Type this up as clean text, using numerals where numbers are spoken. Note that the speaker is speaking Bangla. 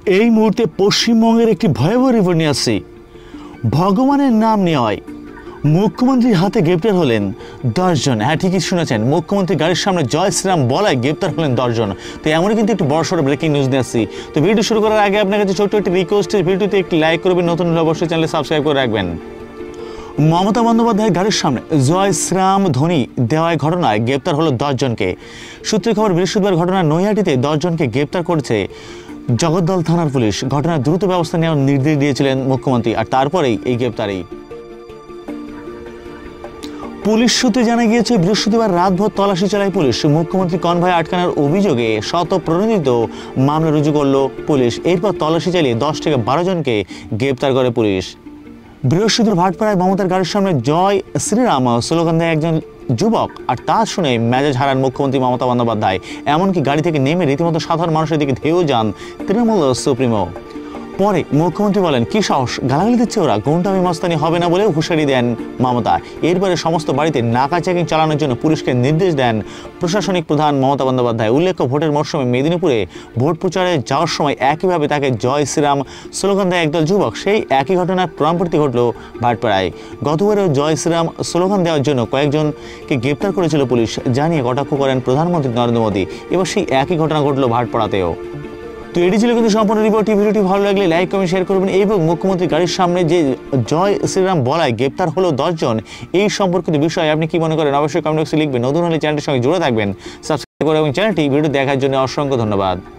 এই মুহূর্তে পশ্চিমবঙ্গের একটি ভয়াবহ রিপোর্ট নিয়ে আসছি। ভগবানের নাম নেওয়ায় মুখ্যমন্ত্রীর হাতে গ্রেপ্তার হলেন 10 জন। হ্যাঁ, ঠিকই শুনেছেন, মুখ্যমন্ত্রী গাড়ির সামনে জয় শ্রীরাম বলায় গ্রেপ্তার হলেন 10 জন। তো এমনই কিন্তু একটু বড়সড় ব্রেকিং নিউজ নিয়ে আসছি। তো ভিডিও শুরু করার আগে আপনার কাছে ছোট্ট একটি রিকোয়েস্ট, ভিডিওতে একটি লাইক করবেন, নতুন হলে অবশ্যই চ্যানেলে সাবস্ক্রাইব করে রাখবেন। মমতা বন্দ্যোপাধ্যায়ের গাড়ির সামনে জয় শ্রীরাম ধ্বনি দেওয়ার ঘটনায় গ্রেপ্তার হলো 10 জনকে। সূত্রে খবর, বৃহস্পতিবার ঘটনার নৈহাটিতে 10 জনকে গ্রেপ্তার করেছে জগদ্দল থানার পুলিশ। ঘটনার দ্রুত ব্যবস্থা নেওয়ার নির্দেশ দিয়েছিলেন মুখ্যমন্ত্রী, আর তারপরেই এই গ্রেপ্তারি। পুলিশ সূত্রে জানা গিয়েছে, বৃহস্পতিবার রাতভর তল্লাশি চালায় পুলিশ। মুখ্যমন্ত্রী কনভয় আটকানোর অভিযোগে শতপ্রণোদিত মামলা রুজু করল পুলিশ। এরপর তল্লাশি চালিয়ে 10 থেকে 12 জনকে গ্রেপ্তার করে পুলিশ। বৃহস্পতিবার ভাটপাড়ায় মমতার গাড়ির সামনে জয় শ্রীরাম স্লোগান দেয় একজন যুবক, আর তা শুনে মেজাজ হারান মুখ্যমন্ত্রী মমতা বন্দ্যোপাধ্যায়। এমনকি গাড়ি থেকে নেমে রীতিমতো সাধারণ মানুষের দিকে ধেয়েও যান তৃণমূল সুপ্রিমো। পরে মুখ্যমন্ত্রী বলেন, কি সাহস, গালাগালি দিচ্ছে ওরা, গুন্ডামি মস্তানি হবে না বলেও হুঁশিয়ারি দেন মমতা। এরপরে সমস্ত বাড়িতে নাকা চেকিং চালানোর জন্য পুলিশকে নির্দেশ দেন প্রশাসনিক প্রধান মমতা বন্দ্যোপাধ্যায়। উল্লেখ্য, ভোটের মরশুমে মেদিনীপুরে ভোট প্রচারে যাওয়ার সময় একইভাবে তাকে জয় শ্রীরাম স্লোগান দেয় একদল যুবক। সেই একই ঘটনার পুনরাবৃত্তি ঘটল ভাটপাড়ায়। গতবারেও জয় শ্রীরাম স্লোগান দেওয়ার জন্য কয়েকজনকে গ্রেপ্তার করেছিল পুলিশ, জানিয়ে কটাক্ষ করেন প্রধানমন্ত্রী নরেন্দ্র মোদী। এবার সেই একই ঘটনা ঘটল ভাটপাড়াতেও। তো এটি ছিল কিন্তু সম্পূর্ণ রিপোর্ট। ভিডিওটি ভালো লাগলে লাইক কমেন্ট শেয়ার করবেন, এবং মুখ্যমন্ত্রী গাড়ির সামনে যে জয় শ্রীরাম বলায় গ্রেপ্তার হলো 10 জন, এই সম্পর্কিত বিষয়ে আপনি কি মনে করেন অবশ্যই কমেন্ট বক্সে লিখবেন। নতুন হলে চ্যানেলটির সঙ্গে জুড়ে থাকবেন, সাবস্ক্রাইব করে এবং চ্যানেলটি ভিডিও দেখার জন্য অসংখ্য ধন্যবাদ।